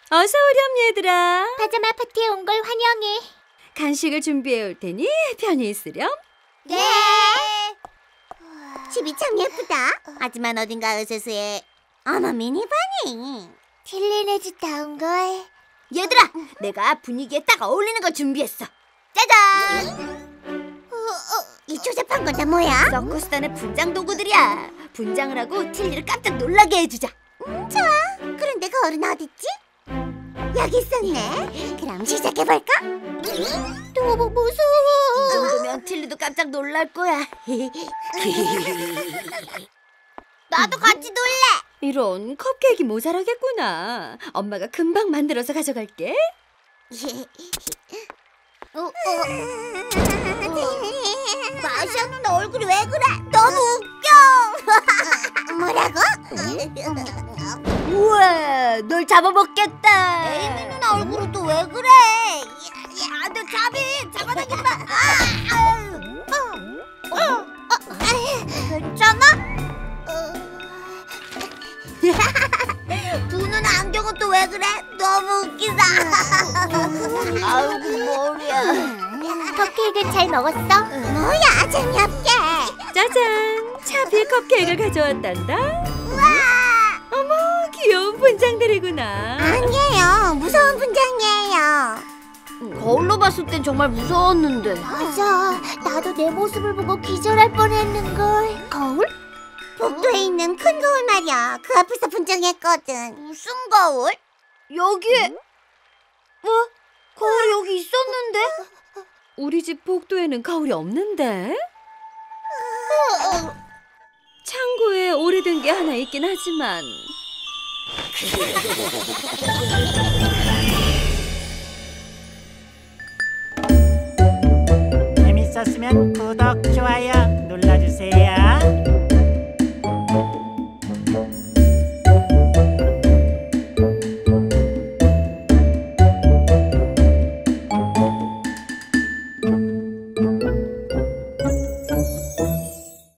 어서 오렴 얘들아. 파자마 파티에 온 걸 환영해. 간식을 준비해 올 테니 편히 있으렴. 네. 집이 참 예쁘다. 하지만 어딘가 으스스해. 어머, 미니바니. 틸리네즈 다운걸. 얘들아, 내가 분위기에 딱 어울리는 거 준비했어. 짜잔! 이 조잡한 건 다 뭐야? 서커스단의 분장 도구들이야. 분장을 하고 틸리를 깜짝 놀라게 해주자. 좋아. 그런데 거울은 어딨지? 여기 있었네. 그럼 시작해볼까? 너무 무서워. 이 정도면 틸리도 깜짝 놀랄 거야. 나도 같이 놀래. 이런 컵케이크 모자라겠구나. 엄마가 금방 만들어서 가져갈게. 마샤는 얼굴이 왜 그래? 너무 웃겨. 뭐라고? 우와, 널 잡아먹겠다. 에이미 누나 얼굴은 또 왜 그래? 야, 너 잡아당긴다. 괜찮아? 두 누나 안경은 또 왜 그래? 너무 웃기다. 아이고, 머리야. 컵케이크 잘 먹었어? 뭐야, 재미없게. 짜잔, 차비 컵케이크를 가져왔단다. 우와. 어머, 귀여운 분장들이구나. 아니에요, 무서운 분장이에요. 거울로 봤을 땐 정말 무서웠는데. 맞아, 나도 내 모습을 보고 기절할 뻔했는걸. 거울? 복도에 있는 큰 거울 말이야. 그 앞에서 분장했거든. 무슨 거울? 여기에 거울이 여기 있었는데? 우리 집 복도에는 거울이 없는데? 창고에 오래된 게 하나 있긴 하지만 재밌었으면 구독, 좋아요 눌러주세요.